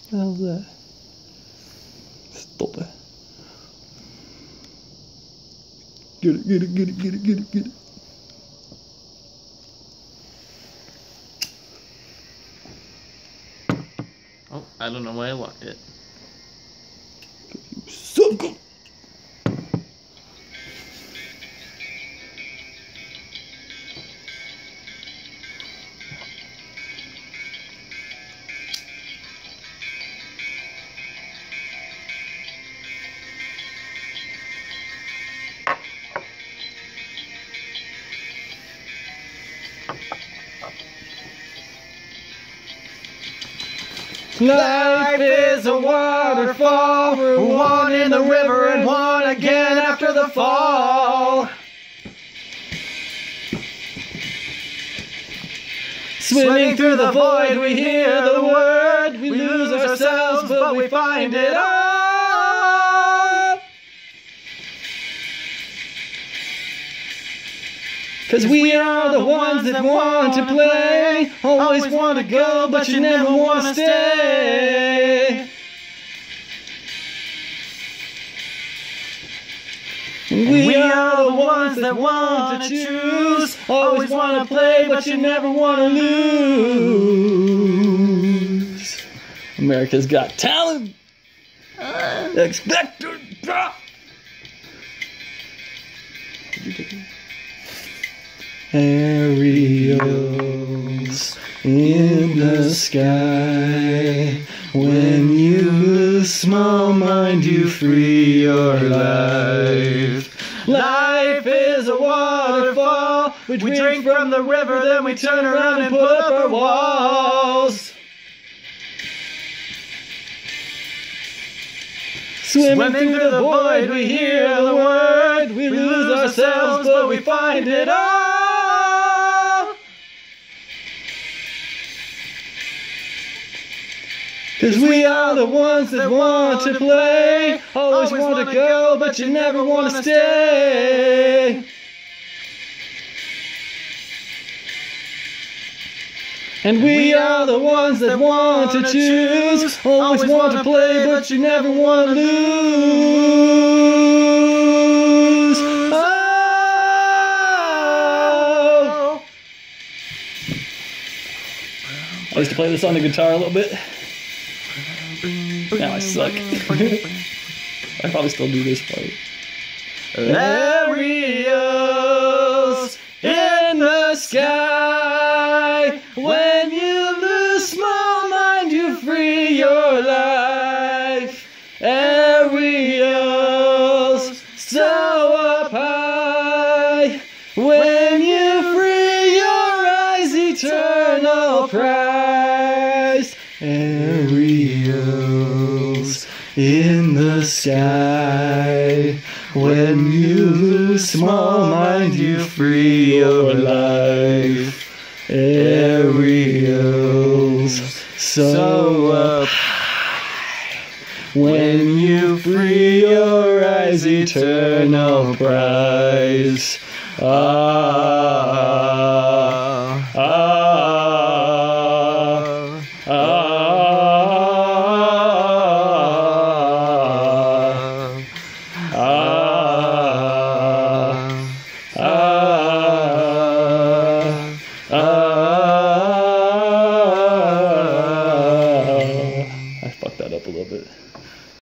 What the hell's that? Stop it. Get it, get it, get it, get it, get it, get it. Oh, I don't know why I locked it. You suck. Life is a waterfall, one in the river and one again after the fall. Swimming through the void, we hear the word, we lose ourselves, but we find it all. 'Cause we are the ones that want to play, always want to go, but you never want to stay. We are the ones that want to choose, always want to play, but you never want to lose. America's Got Talent. Expected drop. Did you take it? Aerials in the sky. When you lose small mind, you free your life. Life is a waterfall. We drink from the river, then we turn around and put up our walls. Swimming through the void, we hear the word. We lose ourselves, but we find it all. 'Cause we are the ones that want to play, always want to go, but you never want to stay. And we are the ones that want to choose, always want to play, but you never want to lose. Oh. I used to play this on the guitar a little bit. Now I suck. I probably still do this part. Aerials in the sky. When you lose small mind, you free your life. Aerials so up high. When you free your eyes, eternal prize. Aerials in the sky. When you lose small mind, you free your life. Aerials so up high. When you free your eyes, eternal prize. I fucked that up a little bit.